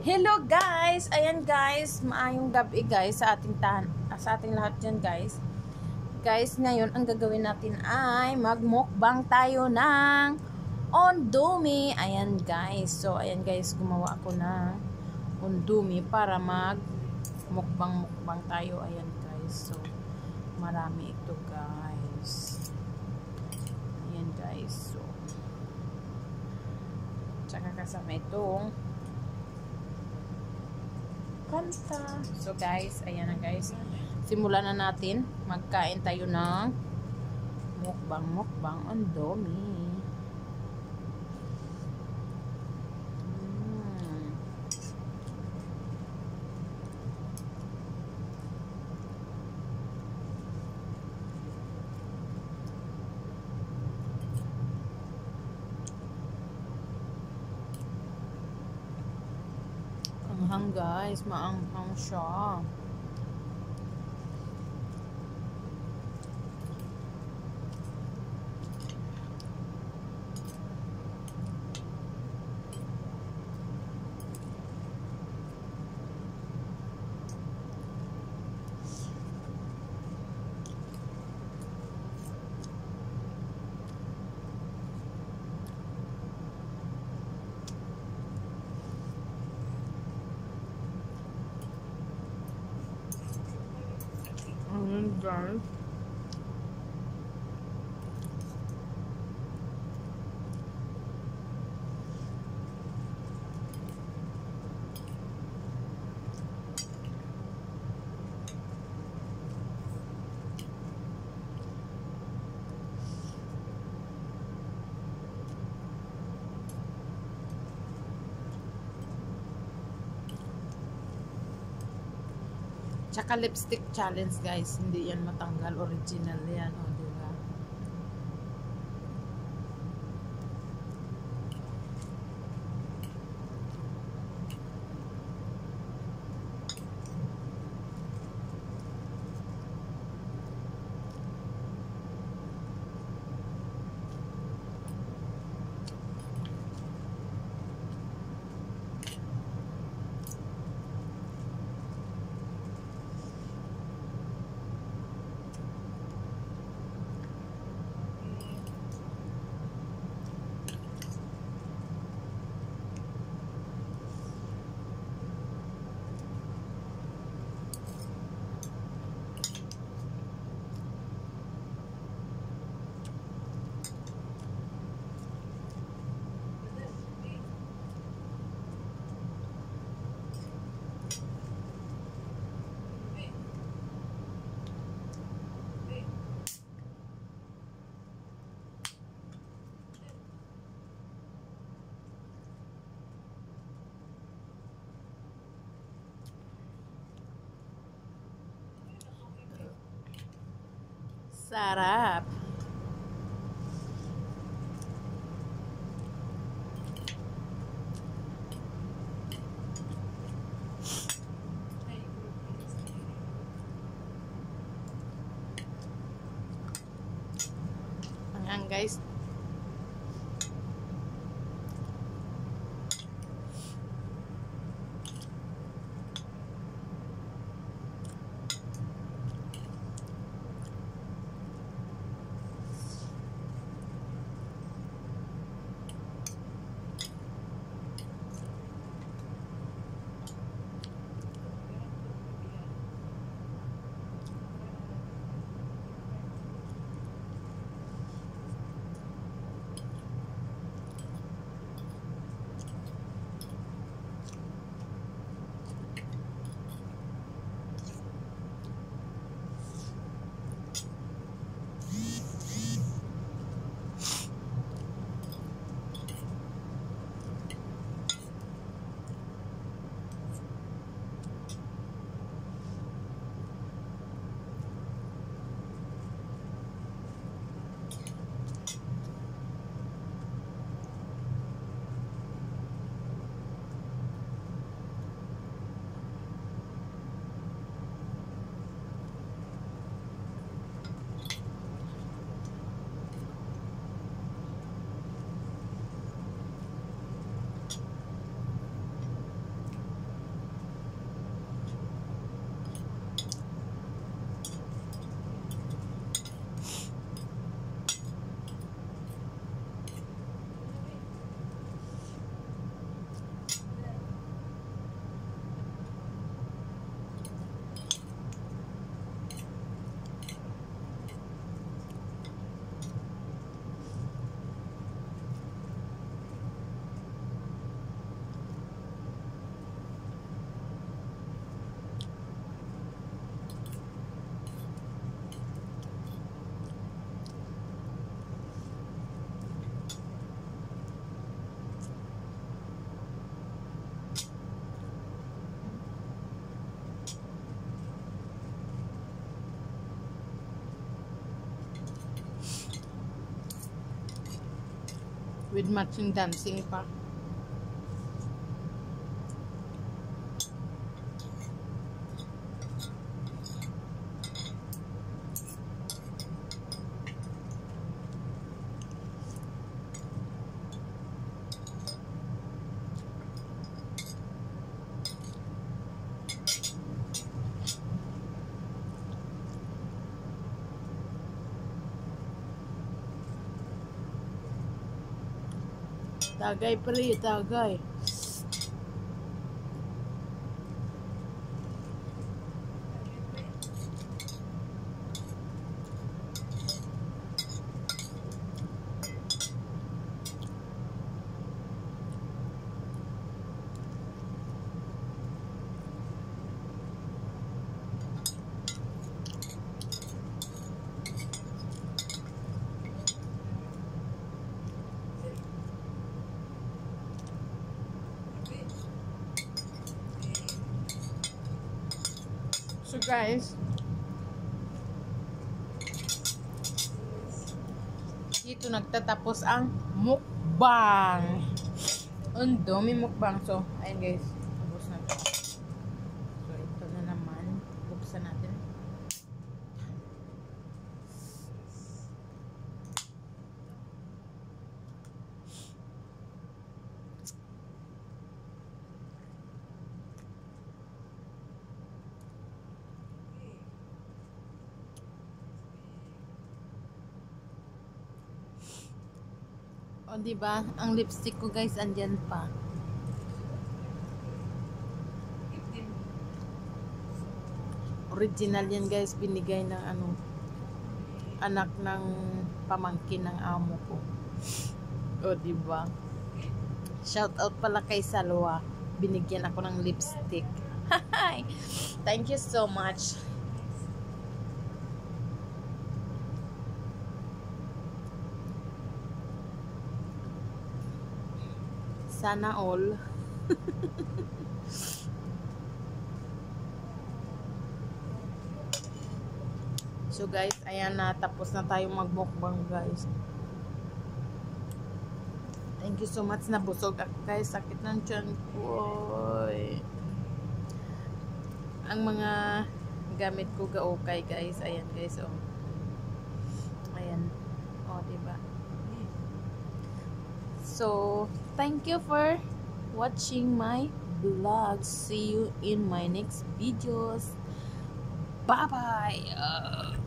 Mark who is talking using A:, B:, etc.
A: Hello guys! Ayan guys, maayong gabi guys sa ating lahat dyan guys. Guys, ngayon ang gagawin natin ay magmukbang tayo ng ondumi. Ayan guys. So, ayan guys, gumawa ako ng ondumi para magmukbang tayo. Ayan guys. So, marami ito guys. Ayan guys. So, tsaka kasama itong kanta. So guys, ayan na guys. Simulan na natin. Magkain tayo ng mukbang ondumi. Anghang guys, maanghang siya. Guys. Tsaka lipstick challenge guys, hindi yan matanggal, original yan, o diba? Sarap. Ayan guys. With matching dancing pa. Tagay pre, tagay. So guys, dito nagtatapos ang mukbang. Ang dami mukbang. So, ayun guys, tapos na to. So, ito na naman. Buksan natin. O, diba? Ang lipstick ko, guys, andyan pa. Original yan, guys. Binigay ng anak ng pamangkin ng amo ko. O, diba? Shout out pala kay Salwa. Binigyan ako ng lipstick. Thank you so much. Sana all. So guys, ayan na, tapos na tayong magmukbang guys. Thank you so much. Nabusog ako guys, sakit ng tiyan ko. Ang mga gamit ko ga-okay guys. Ayan guys, oh. Ayan. Oh, diba? So, thank you for watching my vlog. See you in my next videos. Bye-bye.